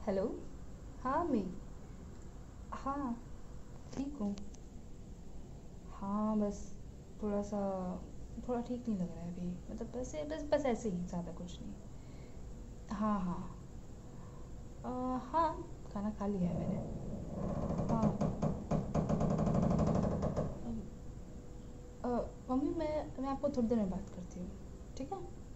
Hello. हाँ मैं। हाँ ठीक हूँ। हाँ बस थोड़ा सा, थोड़ा ठीक नहीं लग रहा है अभी, मतलब बस ऐसे ही, ज़्यादा कुछ नहीं। हाँ हाँ। अ, हाँ खाना खा लिया है मैंने। हाँ। अ, मम्मी मैं आपको थोड़ी देर में बात करती हूँ। ठीक है।